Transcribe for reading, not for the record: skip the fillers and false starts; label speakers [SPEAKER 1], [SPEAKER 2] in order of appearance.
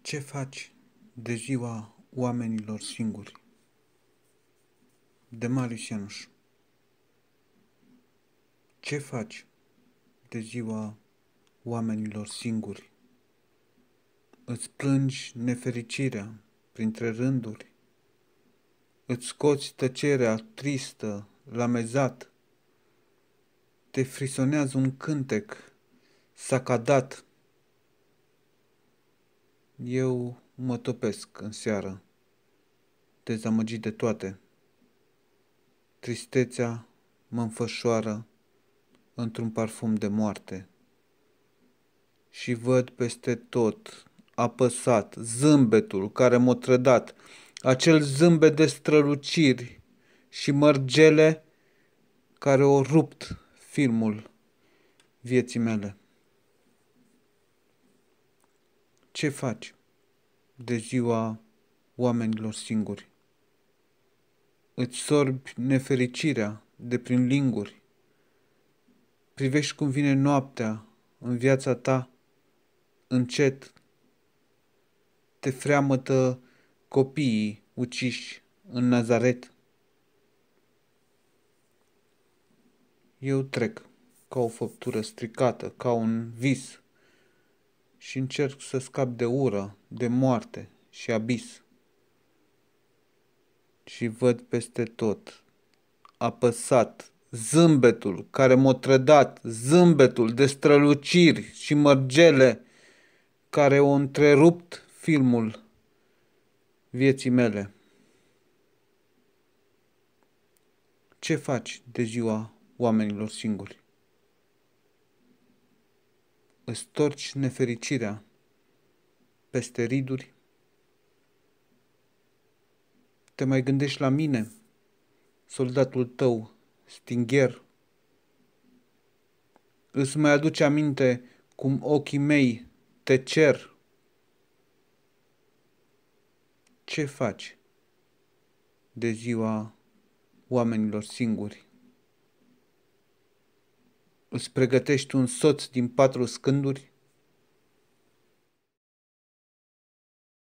[SPEAKER 1] Ce faci de ziua oamenilor singuri? De Marius Ianuș. Ce faci de ziua oamenilor singuri? Îți plângi nefericirea printre rânduri? Îți scoți tăcerea tristă la mezat? Te frisonează un cântec sacadat? Eu mă topesc în seară, dezamăgit de toate. Tristețea mă înfășoară într-un parfum de moarte și văd peste tot, apăsat, zâmbetul care m-a trădat, acel zâmbet de străluciri și mărgele care au rupt filmul vieții mele. Ce faci de ziua oamenilor singuri? Îți sorbi nefericirea de prin linguri? Privești cum vine noaptea în viața ta, încet te freamătă copiii uciși în Nazaret. Eu trec ca o făptură stricată, ca un vis și încerc să scap de ură, de moarte și abis. Și văd peste tot, apăsat, zâmbetul care m-a trădat, zâmbetul de străluciri și mărgele care au întrerupt filmul vieții mele. Ce faci de ziua oamenilor singuri? Îți torci nefericirea peste riduri? Te mai gândești la mine, soldatul tău, stingher? Îți mai aduce aminte cum ochii mei te cer? Ce faci de ziua oamenilor singuri? Îți pregătești un soț din 4 scânduri?